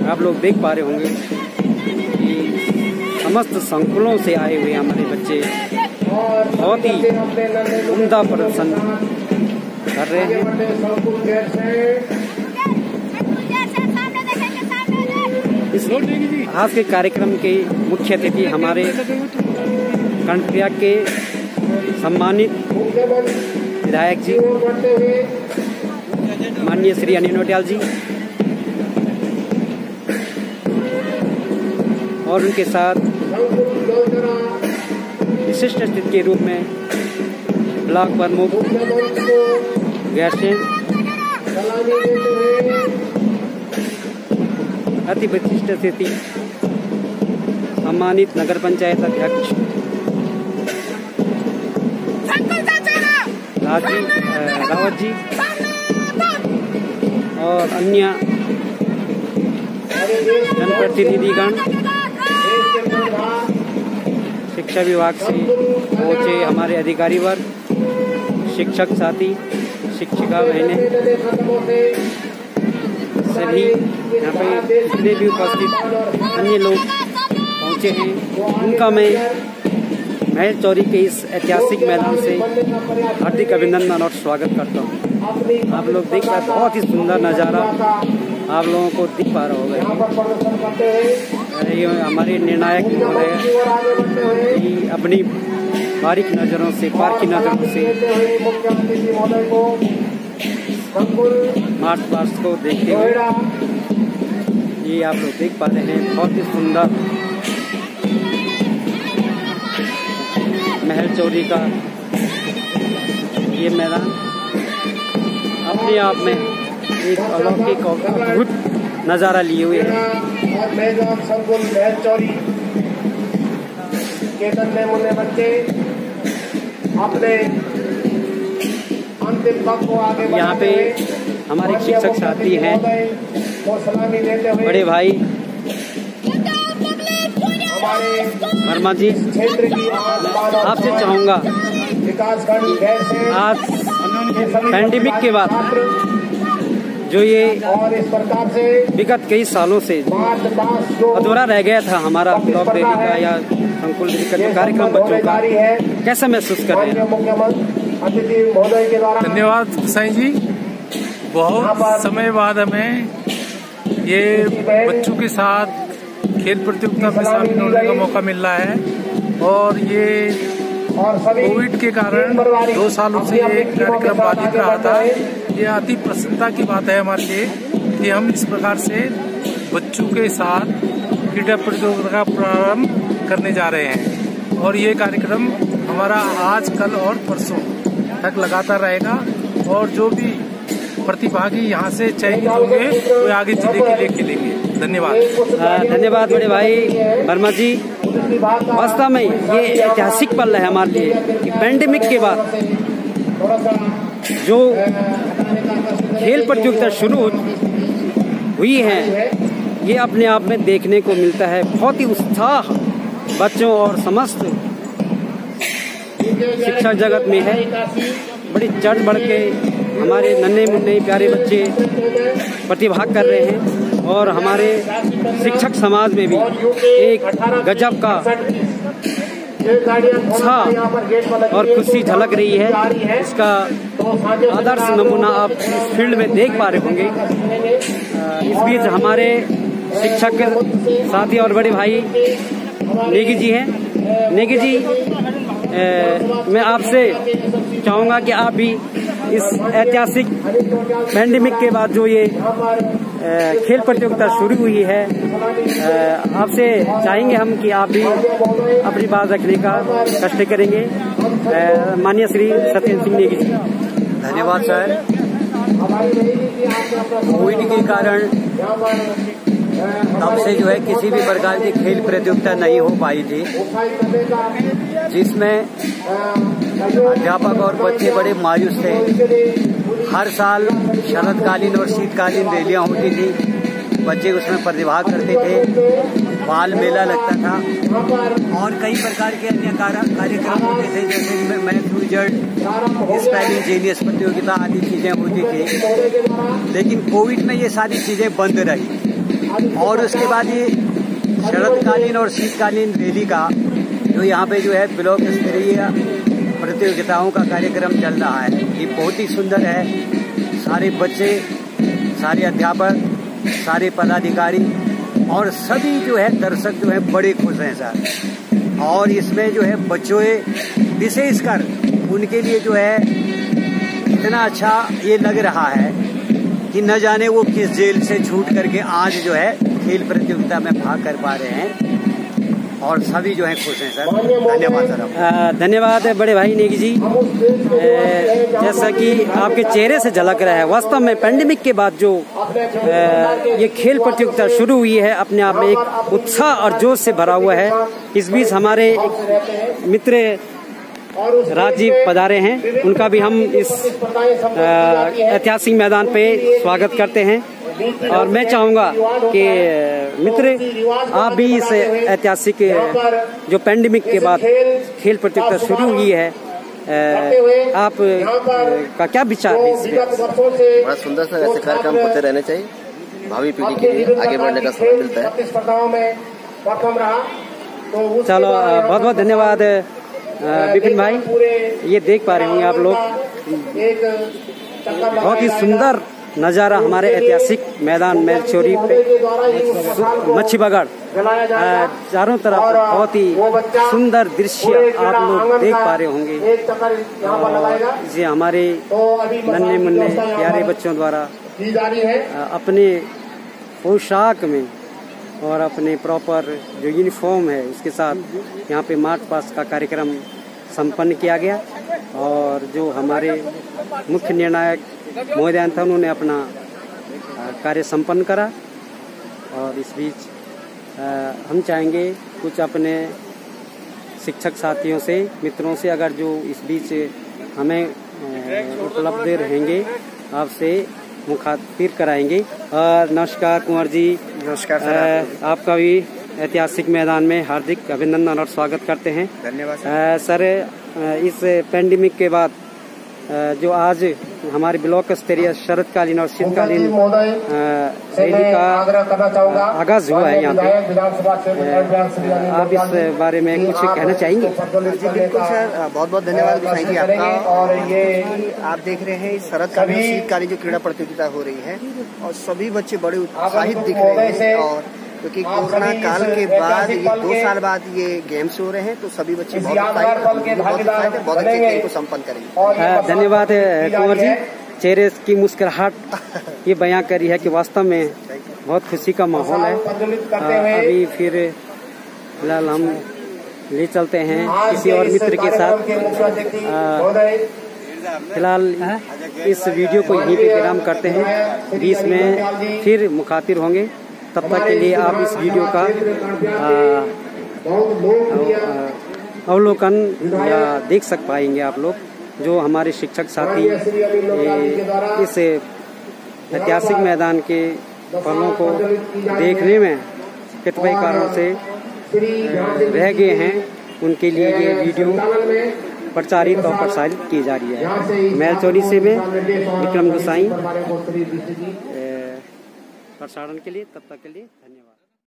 आप लोग देख पा रहे होंगे कि समस्त संकुलों से आए हुए हमारे बच्चे बहुत ही उम्दा प्रदर्शन कर रहे हैं। इस आज के कार्यक्रम के मुख्य अतिथि हमारे कर्णप्रयाग के सम्मानित विधायक जी माननीय श्री अनिल नौटियाल जी और उनके साथ विशिष्ट अतिथि के रूप में ब्लॉक प्रमुख गैरसेन, अति विशिष्ट अतिथि सम्मानित नगर पंचायत अध्यक्ष रावत जी और अन्य जनप्रतिनिधिगण, शिक्षा विभाग से पहुंचे हमारे अधिकारी वर्ग, शिक्षक साथी, शिक्षिका बहनें, सभी यहाँ पे जितने भी उपस्थित अन्य लोग पहुंचे हैं, उनका मैं महल चौरी के इस ऐतिहासिक मैदान से हार्दिक अभिनंदन और स्वागत करता हूँ। आप लोग देख रहे हैं, बहुत ही सुंदर नज़ारा आप लोगों को दिख पा रहा होगा। ये हमारे निर्णायक महोदय अपनी बारीक नज़रों से, पार की नज़रों से मार्च पास्ट को देखते हुए ये आप लोग देख पा रहे हैं, बहुत ही सुंदर महल चौरी का ये मैदान अपने आप में एक अलौकिक और अद्भुत नज़ारा लिए हुए है। संकुल महल चौरी केतन में मुन्ने बच्चे अपने अंतिम पग को आगे यहाँ पे हमारे शिक्षक साथी हैं, बड़े भाई वर्मा जी, आपसे चाहूँगा आज पैंडेमिक के बाद जो ये विगत कई सालों से अधूरा रह गया था हमारा ब्लॉक डेयरी का या संकुल का जो कार्यक्रम बच्चों का, कैसा महसूस कर रहे हैं? धन्यवाद साईं जी। बहुत समय बाद हमें ये बच्चों के साथ खेल प्रतियोगिता में शामिल होने का मौका मिल रहा है और ये कोविड के कारण 2 सालों से ये कार्यक्रम बाधित रहा था। ये अति प्रसन्नता की बात है हमारे लिए कि हम इस प्रकार से बच्चों के साथ क्रीड़ा प्रतियोगिता का प्रारंभ करने जा रहे हैं और ये कार्यक्रम हमारा आज, कल और परसों तक लगातार रहेगा और जो भी प्रतिभागी यहाँ से चयनित होंगे वो आगे जिले के लिए खेलेंगे। धन्यवाद। धन्यवाद बड़े भाई वर्मा जी। वास्तव में ये ऐतिहासिक पल है हमारे लिए कि पैंडेमिक के बाद जो खेल प्रतियोगिता शुरू हुई है ये अपने आप में देखने को मिलता है। बहुत ही उत्साह बच्चों और समस्त शिक्षा जगत में है। बड़ी चढ़ बढ़ के हमारे नन्हे मुन्ने प्यारे बच्चे प्रतिभाग कर रहे हैं और हमारे शिक्षक समाज में भी एक गजब का उत्साह और खुशी झलक रही है। इसका आदर्श नमूना आप इस फील्ड में देख पा रहे होंगे। इस बीच हमारे शिक्षक साथी और बड़े भाई नेगी जी हैं। नेगी जी, मैं आपसे चाहूँगा कि आप भी इस ऐतिहासिक पैंडेमिक के बाद जो ये खेल प्रतियोगिता शुरू हुई है, आपसे चाहेंगे हम कि आप भी अपनी बात रखने का कष्ट करेंगे। माननीय श्री सत्येंद्र सिंह नेगी जी। धन्यवाद सर। कोविड के कारण तब से जो है किसी भी प्रकार की खेल प्रतियोगिता नहीं हो पाई थी, जिसमें अध्यापक और बच्चे बड़े मायूस थे। हर साल शरदकालीन और शीतकालीन रैलियां होती थी, बच्चे उसमें प्रतिभाग करते थे, बाल मेला लगता था और कई प्रकार के अन्य कार्यक्रम होते थे, जैसे मैथ विजर्ड, स्पेलिंग जीनियस प्रतियोगिता आदि चीजें होती थी। लेकिन कोविड में ये सारी चीजें बंद रही और उसके बाद ये शरदकालीन और शीतकालीन रैली का जो यहाँ पे जो है ब्लॉक स्तरीय प्रतियोगिताओं का कार्यक्रम चल रहा है, ये बहुत ही सुंदर है। सारे बच्चे, सारे अध्यापक, सारे पदाधिकारी और सभी जो है दर्शक जो है बड़े खुश हैं सर। और इसमें जो है बच्चों विशेषकर उनके लिए जो है इतना अच्छा ये लग रहा है कि न जाने वो किस जेल से छूट करके आज जो है खेल प्रतियोगिता में भाग कर पा रहे हैं और सभी जो है खुश हैं सर। धन्यवाद सर। धन्यवाद बड़े भाई नेगी जी। जैसा कि आपके चेहरे से झलक रहा है, वास्तव में पैंडेमिक के बाद जो ये खेल प्रतियोगिता शुरू हुई है अपने आप में एक उत्साह और जोश से भरा हुआ है। इस बीच हमारे मित्र राजीव पधारे हैं, उनका भी हम इस ऐतिहासिक मैदान पे स्वागत करते हैं। और मैं चाहूँगा कि मित्र आप भी इस ऐतिहासिक जो पैंडेमिक के बाद खेल प्रतियोगिता शुरू हुई है, आप का क्या विचार है इस पे? बड़ा सुंदर सा ऐसे कार्यक्रम होते रहने चाहिए, भावी पीढ़ी के लिए आगे बढ़ने का समय मिलता है। चलो बहुत बहुत धन्यवाद विपिन भाई। ये देख पा रहे होंगे आप लोग, बहुत ही सुंदर नज़ारा हमारे ऐतिहासिक मैदान मेलचोरी पे मच्छी बगड़, चारों तरफ बहुत ही सुंदर दृश्य आप लोग देख पा रहे होंगे। इसे हमारे नन्हे मुन्ने प्यारे बच्चों द्वारा अपने पोशाक में और अपने प्रॉपर जो यूनिफॉर्म है उसके साथ यहाँ पे मार्च पास्ट का कार्यक्रम संपन्न किया गया। और जो हमारे मुख्य निर्णायक महोदय था, उन्होंने अपना कार्य संपन्न करा। और इस बीच हम चाहेंगे कुछ अपने शिक्षक साथियों से, मित्रों से, अगर जो इस बीच हमें उपलब्ध रहेंगे आपसे मुखातिब कराएंगे। नमस्कार कुंवर जी। नमस्कार सर। आपका भी ऐतिहासिक मैदान में हार्दिक अभिनंदन और स्वागत करते हैं। धन्यवाद सर। इस पैंडेमिक के बाद जो आज हमारे ब्लॉक स्तरीय शरदकालीन और शीतकालीन रैली का आगाज हुआ है यहाँ पे, आप इस बारे में कुछ कहना चाहेंगे? जी बिल्कुल सर, बहुत बहुत धन्यवाद जी आपका। और ये आप देख रहे हैं शरदकालीन शीतकालीन जो क्रीड़ा प्रतियोगिता हो रही है और सभी बच्चे बड़े उत्साहित दिख रहे हैं। और क्योंकि कोरोना काल के बाद ये 2 साल बाद ये गेम्स हो रहे हैं, तो सभी बच्चे बहुत अच्छे खेल को संपन्न करेंगे। धन्यवाद कुंवर जी। चेहरे की मुस्कुराहट ये बयां करी है कि वास्तव में बहुत खुशी का माहौल है। अभी फिर फिलहाल हम ले चलते हैं किसी और मित्र के साथ। फिलहाल इस वीडियो को यहीं पे विराम करते हैं, बीच में फिर मुखातिब होंगे। तब तक के लिए आप इस वीडियो का अवलोकन या देख सक पाएंगे आप लोग, जो हमारे शिक्षक साथी इस ऐतिहासिक मैदान के पलों को देखने में कतिपय कारणों से रह गए हैं, उनके लिए ये वीडियो प्रचारित और प्रसारित की जा रही है। मेलचोरी से मैं विक्रम गोसाई प्रसारण के लिए। तब तक के लिए धन्यवाद।